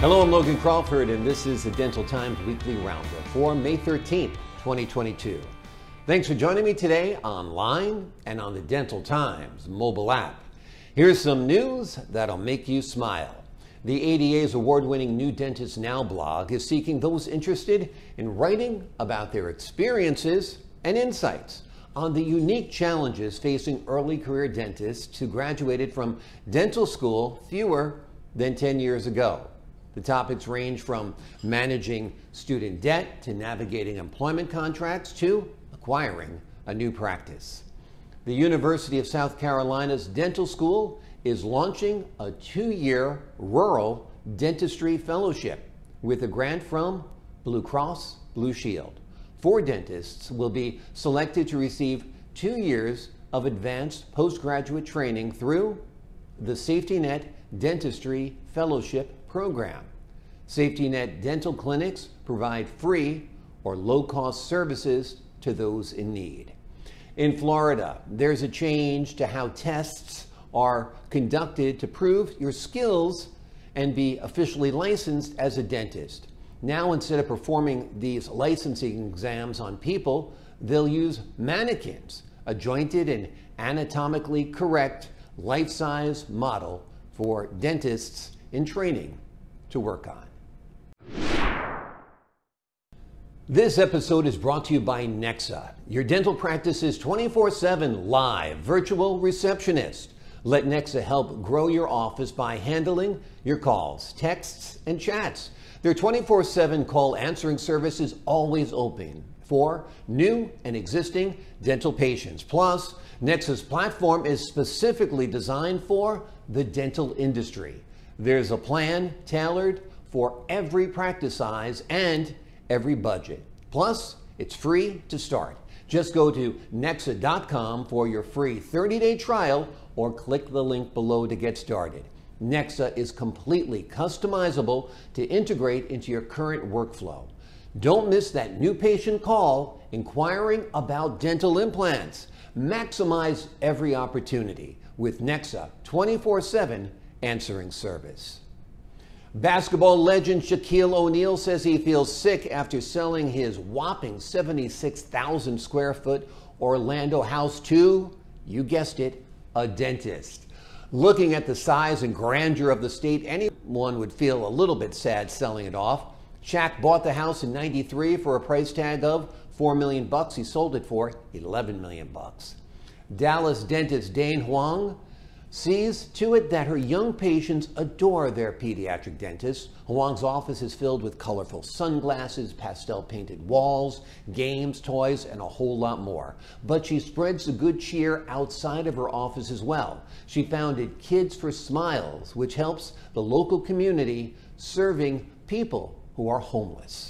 Hello, I'm Logan Crawford, and this is the Dental Times Weekly Roundup for May 13th, 2022. Thanks for joining me today online and on the Dental Times mobile app. Here's some news that'll make you smile. The ADA's award-winning New Dentist Now blog is seeking those interested in writing about their experiences and insights on the unique challenges facing early career dentists who graduated from dental school fewer than 10 years ago. The topics range from managing student debt to navigating employment contracts to acquiring a new practice. The University of South Carolina's dental school is launching a 2-year rural dentistry fellowship with a grant from Blue Cross Blue Shield. 4 dentists will be selected to receive 2 years of advanced postgraduate training through the Safety Net Dentistry Fellowship Program. Safety Net dental clinics provide free or low-cost services to those in need. In Florida, there's a change to how tests are conducted to prove your skills and be officially licensed as a dentist. Now, instead of performing these licensing exams on people, they'll use mannequins, a jointed and anatomically correct life-size model for dentists in training to work on. This episode is brought to you by Nexa, your dental practice's 24/7 live virtual receptionist. Let Nexa help grow your office by handling your calls, texts, and chats. Their 24/7 call answering service is always open for new and existing dental patients. Plus, Nexa's platform is specifically designed for the dental industry. There's a plan tailored for every practice size and every budget. Plus, it's free to start. Just go to Nexa.com for your free 30-day trial or click the link below to get started. Nexa is completely customizable to integrate into your current workflow. Don't miss that new patient call inquiring about dental implants. Maximize every opportunity with Nexa 24/7 answering service. Basketball legend Shaquille O'Neal says he feels sick after selling his whopping 76,000 square foot Orlando house to, you guessed it, a dentist. Looking at the size and grandeur of the state, anyone would feel a little bit sad selling it off. Shaq bought the house in '93 for a price tag of $4 million. He sold it for $11 million. Dallas dentist Dane Huang sees to it that her young patients adore their pediatric dentist. Huang's office is filled with colorful sunglasses, pastel-painted walls, games, toys, and a whole lot more. But she spreads the good cheer outside of her office as well. She founded Kids for Smiles, which helps the local community serving people who are homeless.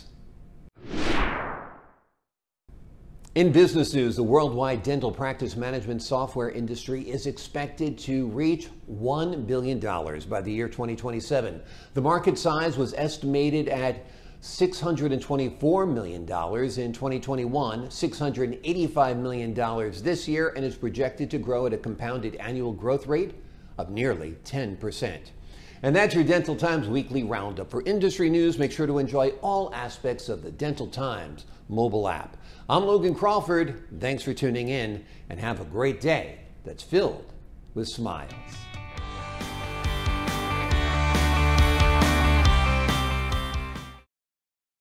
In business news, the worldwide dental practice management software industry is expected to reach $1 billion by the year 2027. The market size was estimated at $624 million in 2021, $685 million this year, and is projected to grow at a compounded annual growth rate of nearly 10%. And that's your Dental Times Weekly Roundup. For industry news, make sure to enjoy all aspects of the Dental Times mobile app. I'm Logan Crawford. Thanks for tuning in, and have a great day that's filled with smiles.